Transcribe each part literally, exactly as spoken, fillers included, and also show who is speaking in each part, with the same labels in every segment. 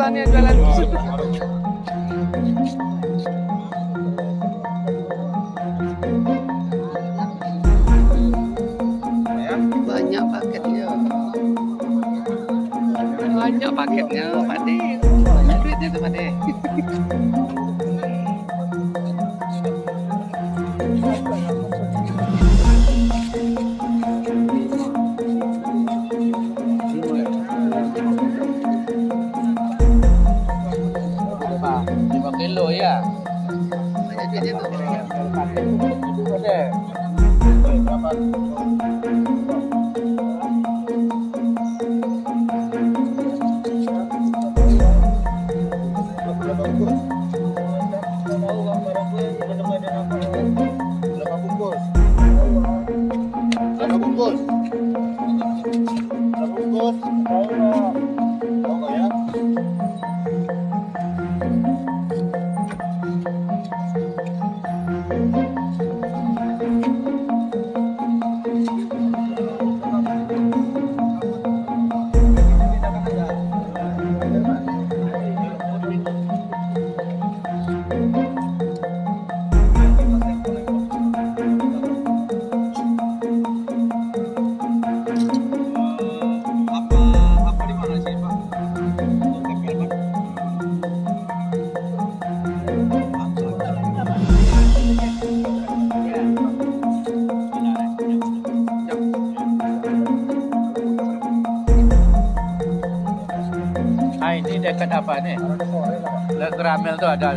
Speaker 1: soalnya jualan. Banyak paketnya. Banyak paketnya, Pak De. Banyak duitnya tuh, Pak De.
Speaker 2: lima kilo ya.
Speaker 1: Banyak duitnya tuh.
Speaker 2: Ada. Berapa? Berapa bungkus? Berapa bungkus? Berapa bungkus? Tahu nggak ya? Ah, ini dekat apa nih? Dekat Ramel tuh ada.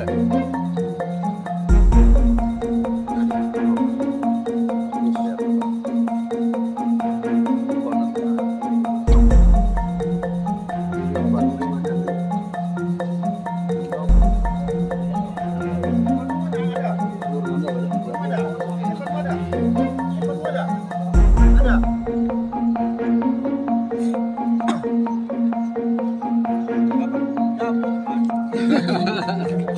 Speaker 2: Ada.